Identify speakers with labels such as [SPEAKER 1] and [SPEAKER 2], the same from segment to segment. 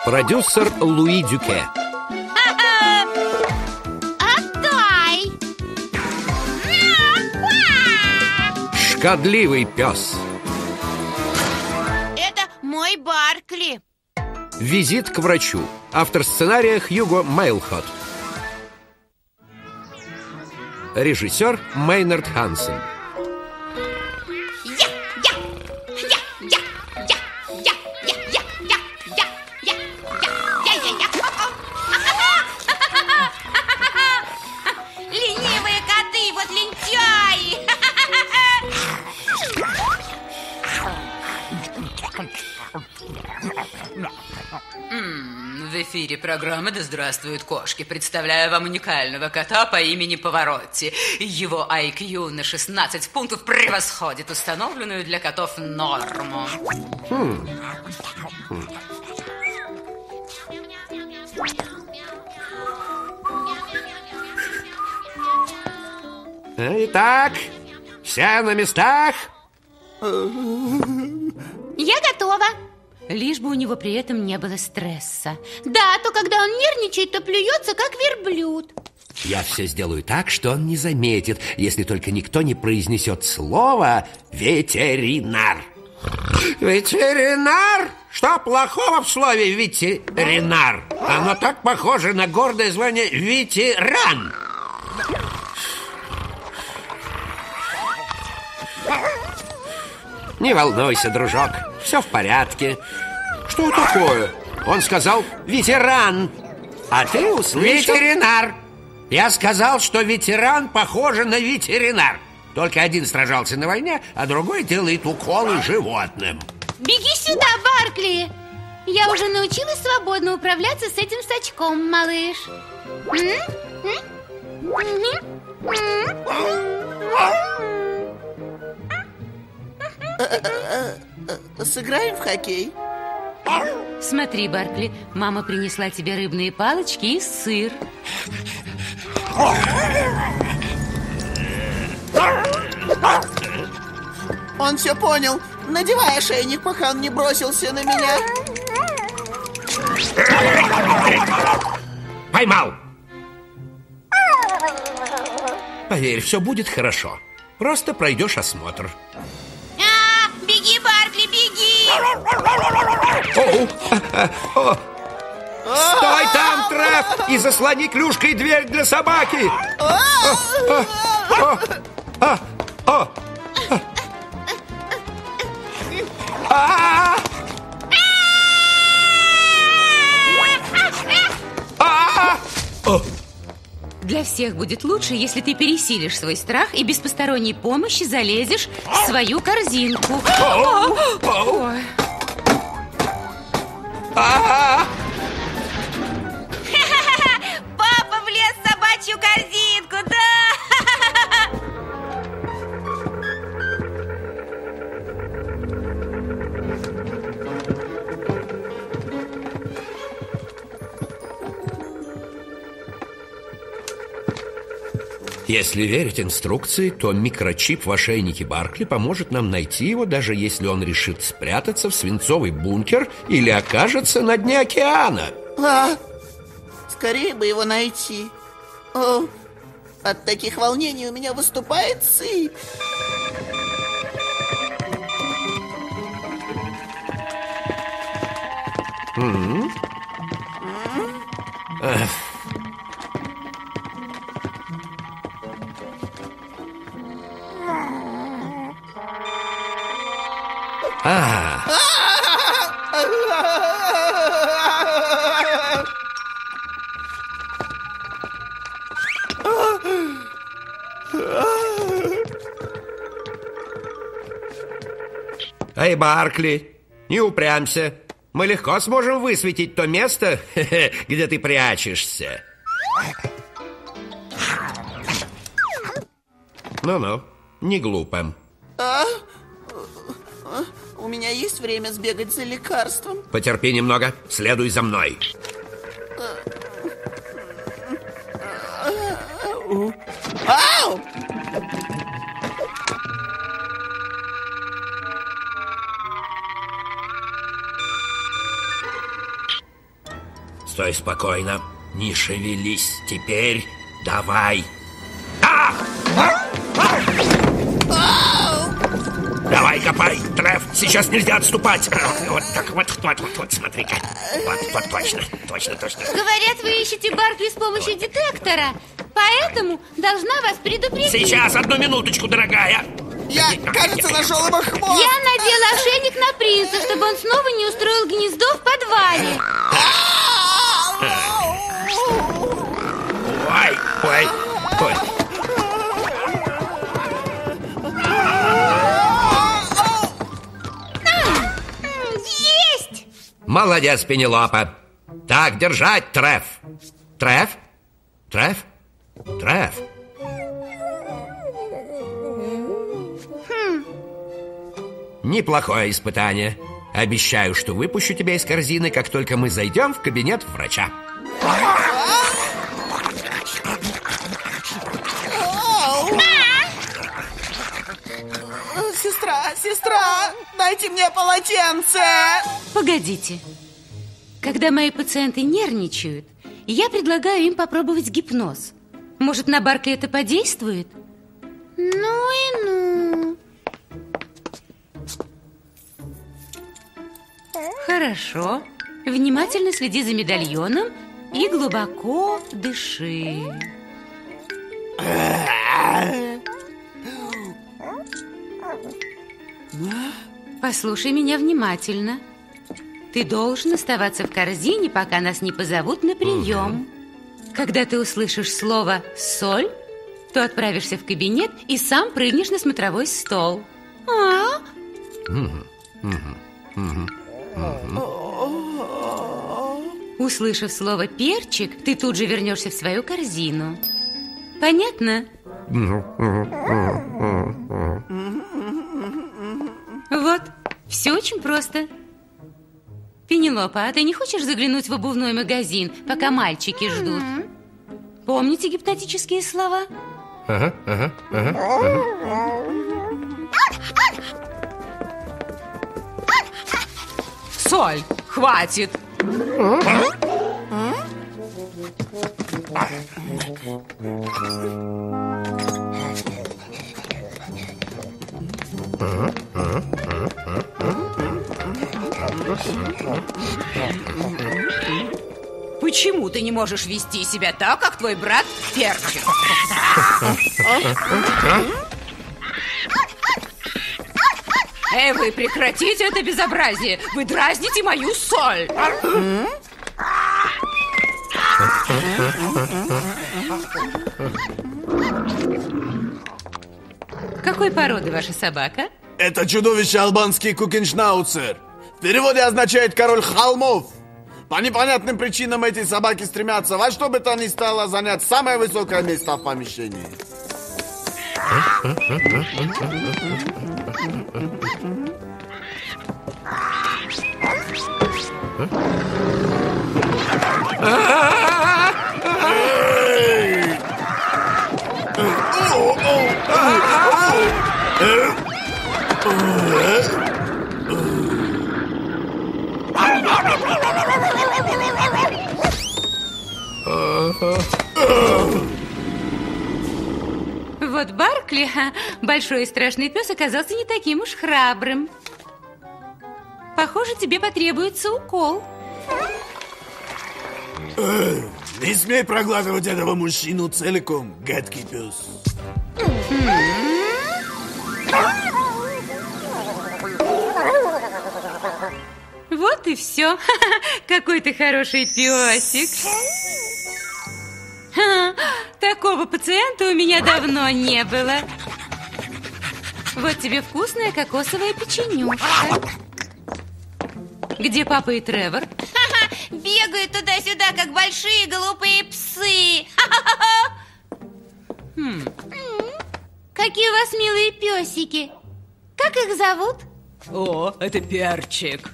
[SPEAKER 1] Продюсер Луи Дюке.
[SPEAKER 2] Отдай!
[SPEAKER 1] Шкодливый пес.
[SPEAKER 2] Это мой Баркли.
[SPEAKER 1] Визит к врачу. Автор сценария Хьюго Мейлхот. Режиссер Мейнард Хансен.
[SPEAKER 2] Ленивые коты, вот лентяи!
[SPEAKER 3] В эфире программы «Да здравствуют кошки». Представляю вам уникального кота по имени Поворотти. Его IQ на 16 пунктов превосходит установленную для котов норму.
[SPEAKER 1] Итак, все на местах?
[SPEAKER 2] Я готова.
[SPEAKER 4] Лишь бы у него при этом не было стресса.
[SPEAKER 2] Да, то когда он нервничает, то плюется, как верблюд.
[SPEAKER 1] Я все сделаю так, что он не заметит, если только никто не произнесет слово «ветеринар». Ветеринар? Что плохого в слове ветеринар? Оно так похоже на гордое звание ветеран. Не волнуйся, дружок, все в порядке. Что такое? Он сказал ветеран, а ты услышал ветеринар. Я сказал, что ветеран похож на ветеринар. Только один сражался на войне, а другой делает уколы животным.
[SPEAKER 2] Беги сюда, Баркли. Я уже научилась свободно управляться с этим сачком, малыш.
[SPEAKER 5] Сыграем в хоккей?
[SPEAKER 4] Смотри, Баркли, мама принесла тебе рыбные палочки и сыр.
[SPEAKER 5] Он все понял. Надевай ошейник, пока он не бросился на меня.
[SPEAKER 1] Поймал! Поверь, все будет хорошо. Просто пройдешь осмотр.
[SPEAKER 2] Беги, Баркли, беги!
[SPEAKER 1] Стой там, Треф, и заслони клюшкой дверь для собаки.
[SPEAKER 4] Для всех будет лучше, если ты пересилишь свой страх и без посторонней помощи залезешь в свою корзинку. Ой.
[SPEAKER 2] Папа влез в собачью корзинку, да!
[SPEAKER 1] Если верить инструкции, то микрочип в ошейнике Баркли поможет нам найти его, даже если он решит спрятаться в свинцовый бункер или окажется на дне океана.
[SPEAKER 5] Скорее бы его найти. От таких волнений у меня выступает сыпь.
[SPEAKER 1] Эй, Баркли, не упрямься. Мы легко сможем высветить то место, где ты прячешься. Ну-ну, не глупо.
[SPEAKER 5] У меня есть время сбегать за лекарством?
[SPEAKER 1] Потерпи немного, следуй за мной.
[SPEAKER 5] Ау!
[SPEAKER 1] Стой спокойно, не шевелись. Теперь давай. Давай, копай, Треф, сейчас нельзя отступать. Вот так, вот, смотри-ка. Вот, точно.
[SPEAKER 2] Говорят, вы ищете Баркли с помощью детектора. Поэтому должна вас предупредить.
[SPEAKER 1] Сейчас, 1 минуточку, дорогая.
[SPEAKER 5] Я, кажется, нашел его хвост.
[SPEAKER 2] Я надела ошейник на принца, чтобы он снова не устроил гнездо в подвале.
[SPEAKER 1] Ой.
[SPEAKER 2] Есть!
[SPEAKER 1] Молодец, Пенелопа. Так держать, Треф. Треф. Неплохое испытание. Обещаю, что выпущу тебя из корзины, как только мы зайдем в кабинет врача.
[SPEAKER 5] Сестра, дайте мне полотенце.
[SPEAKER 4] Погодите. Когда мои пациенты нервничают, я предлагаю им попробовать гипноз. Может, на Баркли это подействует?
[SPEAKER 2] Ну.
[SPEAKER 4] Хорошо. Внимательно следи за медальоном и глубоко дыши. Послушай меня внимательно. Ты должен оставаться в корзине, пока нас не позовут на прием. Когда ты услышишь слово «соль», то отправишься в кабинет и сам прыгнешь на смотровой стол. Услышав слово «перчик», ты тут же вернешься в свою корзину. Понятно? Вот, все очень просто. Пенелопа, а ты не хочешь заглянуть в обувной магазин, пока мальчики ждут? Помните гипнотические слова?
[SPEAKER 3] Соль, хватит. Почему ты не можешь вести себя так, как твой брат Перчик? Эй, вы прекратите это безобразие! Вы дразните мою соль!
[SPEAKER 4] Какой породы ваша собака?
[SPEAKER 6] Это чудовище албанский кукеншнауцер. В переводе означает «король холмов». По непонятным причинам эти собаки стремятся во что бы то ни стало занять самое высокое место в помещении.
[SPEAKER 4] Вот Баркли, большой и страшный пес, оказался не таким уж храбрым. Похоже, тебе потребуется укол.
[SPEAKER 6] Не смей проглатывать этого мужчину целиком, гадкий пес.
[SPEAKER 4] Вот и все. Какой ты хороший песик. Такого пациента у меня давно не было. Вот тебе вкусная кокосовая печенюшка. Где папа и Тревор?
[SPEAKER 2] Бегают туда-сюда, как большие глупые псы. Какие у вас милые песики. Как их зовут?
[SPEAKER 3] О, это Перчик.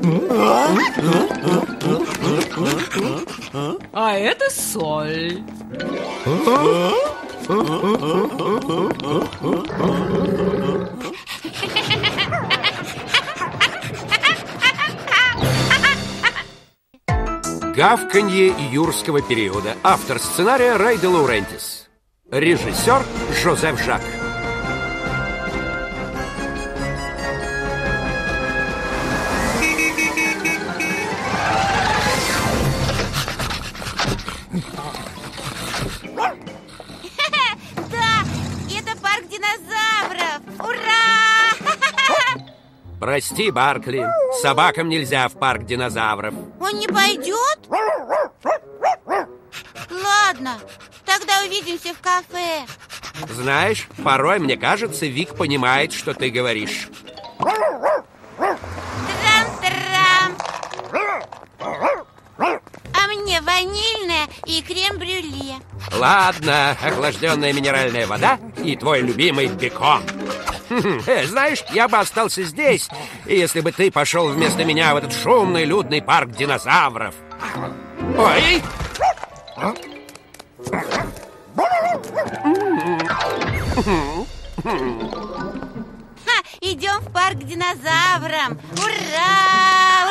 [SPEAKER 3] А это Соль.
[SPEAKER 1] Гавканье юрского периода. Автор сценария Рэй де Лаурентис. Режиссер Жозеф Жак.
[SPEAKER 2] Да, это парк динозавров! Ура!
[SPEAKER 1] Прости, Баркли, собакам нельзя в парк динозавров.
[SPEAKER 2] Он не пойдет? Ладно, тогда увидимся в кафе.
[SPEAKER 1] Знаешь, порой, мне кажется, Вик понимает, что ты говоришь.
[SPEAKER 2] Трам-трам! А мне ванильное и крем-брюле.
[SPEAKER 1] Ладно, охлажденная минеральная вода и твой любимый бекон. Знаешь, я бы остался здесь, если бы ты пошел вместо меня в этот шумный, людный парк динозавров. Ой!
[SPEAKER 2] Идем в парк к динозаврам. Ура!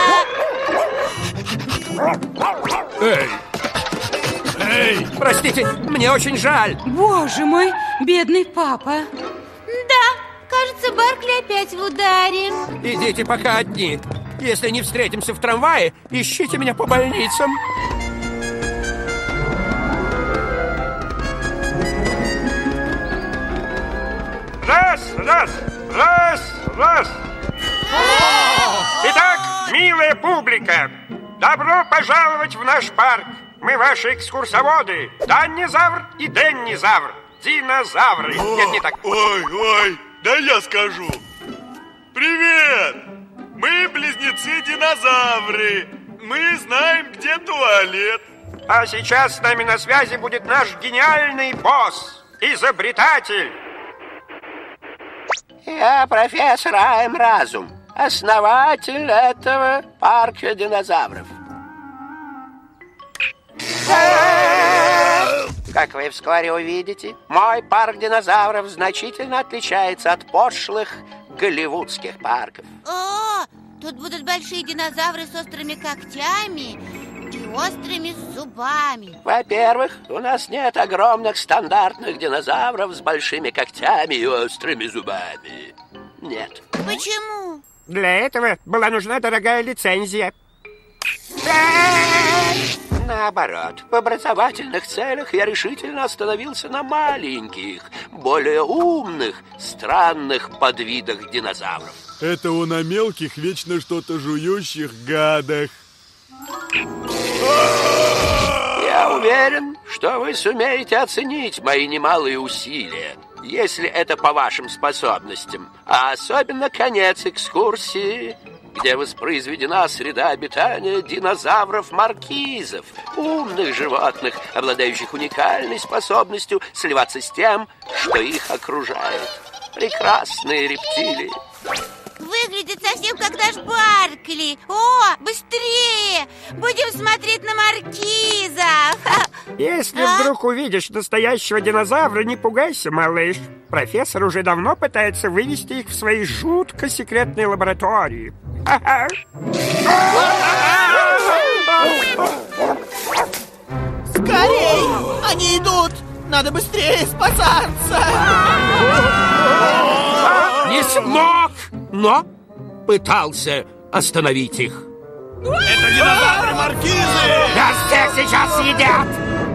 [SPEAKER 2] Ура!
[SPEAKER 1] Эй! Эй! Простите, мне очень жаль.
[SPEAKER 4] Боже мой, бедный папа.
[SPEAKER 2] Да, кажется, Баркли опять в ударе.
[SPEAKER 1] Идите пока одни. Если не встретимся в трамвае, ищите меня по больницам.
[SPEAKER 7] Раз. Итак, милая публика, добро пожаловать в наш парк. Мы ваши экскурсоводы. Даннизавр и Деннизавр. Динозавры. Нет, не так.
[SPEAKER 6] Ой, да я скажу. Привет! Мы близнецы-динозавры. Мы знаем, где туалет.
[SPEAKER 7] А сейчас с нами на связи будет наш гениальный босс, изобретатель.
[SPEAKER 1] Я профессор Айм Разум, основатель этого парка динозавров. Как вы вскоре увидите, мой парк динозавров значительно отличается от пошлых голливудских парков.
[SPEAKER 2] О, тут будут большие динозавры с острыми когтями и острыми зубами.
[SPEAKER 1] Во-первых, у нас нет огромных стандартных динозавров с большими когтями и острыми зубами. Нет.
[SPEAKER 2] Почему?
[SPEAKER 7] Для этого была нужна дорогая лицензия.
[SPEAKER 1] Наоборот, в образовательных целях я решительно остановился на маленьких, более умных, странных подвидах динозавров.
[SPEAKER 6] Это он о мелких, вечно что-то жующих гадах.
[SPEAKER 1] Я уверен, что вы сумеете оценить мои немалые усилия, если это по вашим способностям, а особенно конец экскурсии, где воспроизведена среда обитания динозавров-маркизов, умных животных, обладающих уникальной способностью сливаться с тем, что их окружает. Прекрасные рептилии.
[SPEAKER 2] Выглядит совсем как наш Баркли. О, быстрее! Будем смотреть на маркизов.
[SPEAKER 7] Если вдруг увидишь настоящего динозавра, не пугайся, малыш. Профессор уже давно пытается вывести их в свои жутко секретные лаборатории.
[SPEAKER 5] Скорей! Они идут! Надо быстрее спасаться!
[SPEAKER 1] Не смог, но пытался остановить их.
[SPEAKER 6] Это динозавры-маркизы!
[SPEAKER 7] Нас всех сейчас съедят!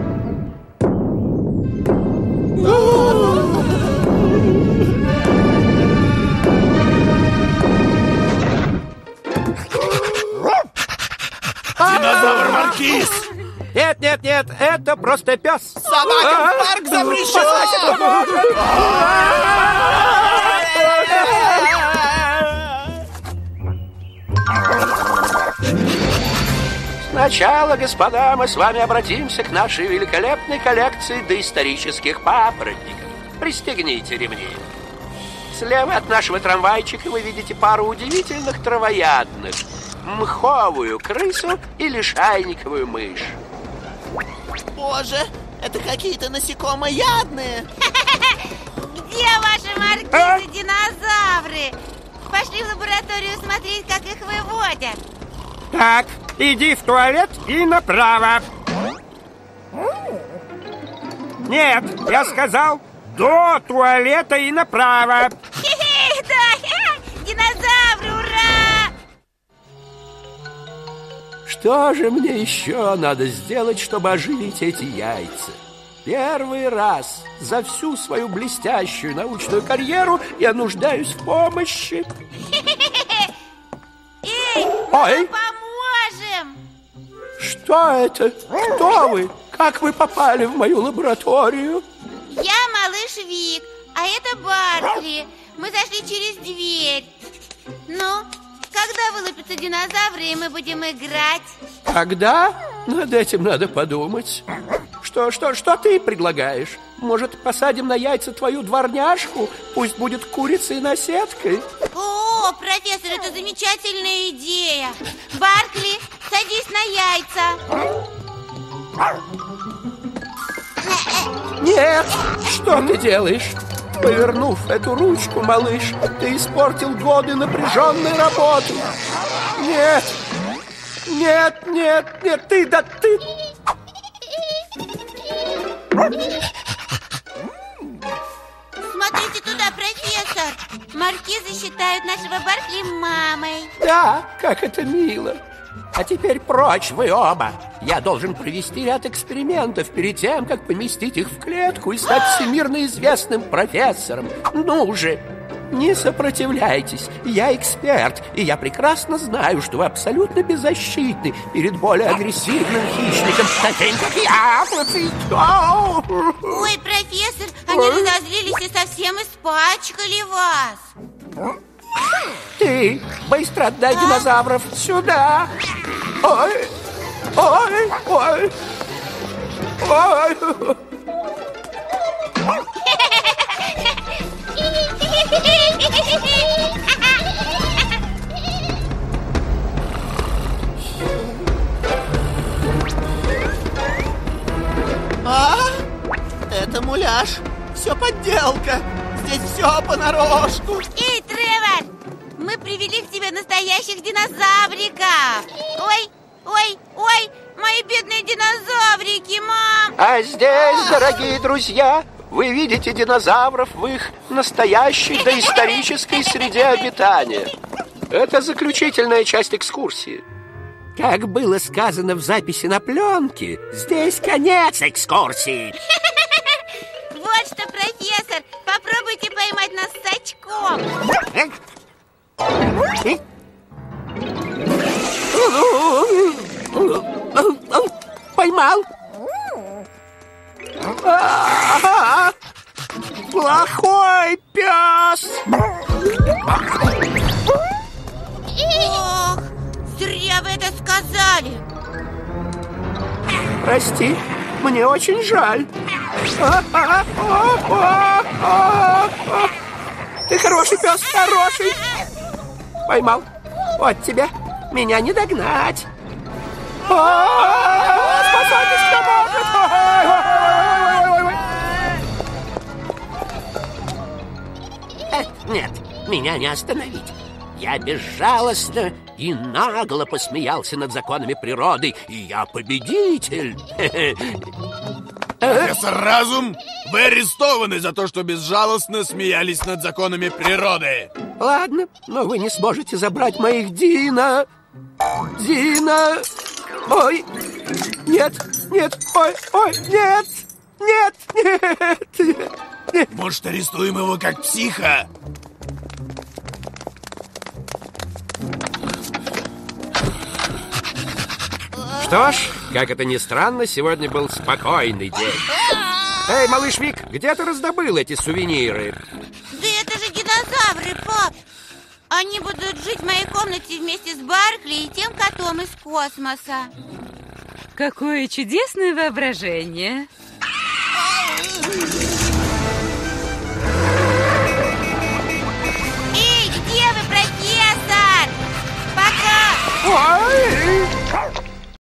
[SPEAKER 6] Динозавр-маркиз!
[SPEAKER 1] Нет, это просто пес.
[SPEAKER 5] Собакам в парк запрещен!
[SPEAKER 1] Сначала, господа, мы с вами обратимся к нашей великолепной коллекции доисторических папоротников. Пристегните ремни. Слева от нашего трамвайчика вы видите пару удивительных травоядных. Мховую крысу и лишайниковую мышь.
[SPEAKER 5] Боже, это какие-то насекомоядные.
[SPEAKER 2] Где ваши маркизы-динозавры? Пошли в лабораторию смотреть, как их выводят.
[SPEAKER 7] Так, Иди в туалет и направо. Нет, я сказал, до туалета и направо.
[SPEAKER 2] Да, динозавры, ура!
[SPEAKER 1] Что же мне еще надо сделать, чтобы оживить эти яйца? Первый раз за всю свою блестящую научную карьеру я нуждаюсь в помощи.
[SPEAKER 2] Эй,
[SPEAKER 1] Ой!
[SPEAKER 2] мы поможем!
[SPEAKER 1] Что это? Кто вы? Как вы попали в мою лабораторию?
[SPEAKER 2] Я малыш Вик, а это Баркли. Мы зашли через дверь. Ну, когда вылупятся динозавры, и мы будем играть?
[SPEAKER 1] Когда? Над этим надо подумать. Что ты предлагаешь? Может, посадим на яйца твою дворняжку? Пусть будет курицей на сеткой.
[SPEAKER 2] О, профессор, это замечательная идея. Баркли, садись на яйца.
[SPEAKER 1] Нет! Что ты делаешь? Повернув эту ручку, малыш, ты испортил годы напряженной работы. Нет! Нет, ты.
[SPEAKER 2] Смотрите туда, профессор. Маркизы считают нашего Баркли мамой.
[SPEAKER 1] Да, как это мило. А теперь прочь вы оба. Я должен провести ряд экспериментов перед тем, как поместить их в клетку и стать всемирно известным профессором. Ну же, не сопротивляйтесь. Я эксперт, и я прекрасно знаю, что вы абсолютно беззащитны перед более агрессивным хищником, таким как я.
[SPEAKER 2] Ой, профессор, они разозлились и совсем испачкали вас.
[SPEAKER 1] Ты быстро отдай динозавров сюда. Ой.
[SPEAKER 5] Это муляж. Все подделка. Здесь все понарошку.
[SPEAKER 2] Эй, Тревор, мы привели к тебе настоящих динозавриков. Ой, мои бедные динозаврики, мам.
[SPEAKER 1] А здесь, дорогие друзья, вы видите динозавров в их настоящей доисторической среде обитания. Это заключительная часть экскурсии. Как было сказано в записи на пленке, здесь конец экскурсии.
[SPEAKER 2] Вот что, профессор, попробуйте поймать нас с очком.
[SPEAKER 1] Поймал. Плохой пес.
[SPEAKER 2] Ох, зря вы это сказали.
[SPEAKER 1] Прости, мне очень жаль. Ты хороший пес, хороший. Поймал. Вот тебе. Меня не догнать. Спасайтесь, кто может. Нет, меня не остановить. Я безжалостно и нагло посмеялся над законами природы, и я победитель.
[SPEAKER 6] Профессор Разум, вы арестованы за то, что безжалостно смеялись над законами природы.
[SPEAKER 1] Ладно, но вы не сможете забрать моих Дина. Дина! Ой! Нет! Ой! Нет!
[SPEAKER 6] Может, арестуем его как психа?
[SPEAKER 1] Что ж, как это ни странно, сегодня был спокойный день. Эй, малыш Вик, где ты раздобыл эти сувениры?
[SPEAKER 2] Да это же динозавры, пап. Они будут жить в моей комнате вместе с Баркли и тем котом из космоса.
[SPEAKER 4] Какое чудесное воображение.
[SPEAKER 2] Эй, где вы, профессор? Пока!
[SPEAKER 1] Ой!